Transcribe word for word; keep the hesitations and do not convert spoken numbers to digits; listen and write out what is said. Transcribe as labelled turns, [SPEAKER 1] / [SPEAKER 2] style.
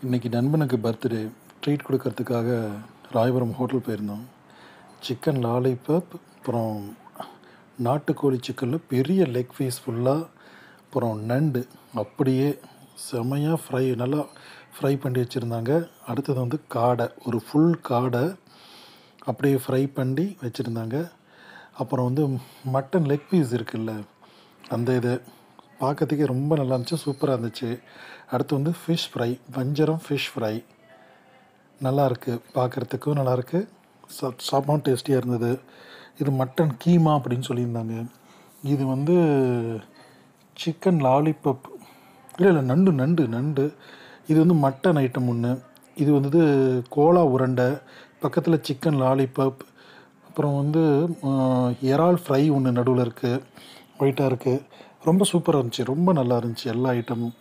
[SPEAKER 1] இன்றைக்கி நண்பனுக்கு birthday treat கொடுக்கறதுக்காக ராயபுரம் ஹோட்டல் போயிருந்தோம். சிக்கன் லாலிபாப், அப்புறம் நாட்டுக்கோழி சிக்கனில் பெரிய லெக் பீஸ் ஃபுல்லாக, அப்புறம் நண்டு அப்படியே செமையாக ஃப்ரை, நல்லா ஃப்ரை பண்ணி வச்சுருந்தாங்க. அடுத்தது வந்து காடை, ஒரு ஃபுல் காடை அப்படியே ஃப்ரை பண்ணி வச்சுருந்தாங்க. அப்புறம் வந்து மட்டன் லெக் பீஸ் இருக்குல்ல, அந்த இதை பார்க்கறதுக்கே ரொம்ப நல்லா இருந்துச்சு, சூப்பராக இருந்துச்சு. அடுத்து வந்து ஃபிஷ் ஃப்ரை, வஞ்சரம் ஃபிஷ் ஃப்ரை நல்லாயிருக்கு, பார்க்குறதுக்கும் நல்லாயிருக்கு, சாப் சாப்பிடவும் டேஸ்டியாக இருந்தது. இது மட்டன் கீமா அப்படின்னு சொல்லியிருந்தாங்க. இது வந்து சிக்கன் லாலிபப், இல்லை இல்லை நண்டு நண்டு நண்டு இது வந்து மட்டன் ஐட்டம் ஒன்று. இது வந்து கோலா உருண்டை, பக்கத்தில் சிக்கன் லாலிபப், அப்புறம் வந்து இறால் ஃப்ரை ஒன்று நடுவில் இருக்குது, ஒயிட்டாக இருக்குது. ரொம்ப சூப்பராக இருந்துச்சு, ரொம்ப நல்லா இருந்துச்சு எல்லா ஐட்டமும்.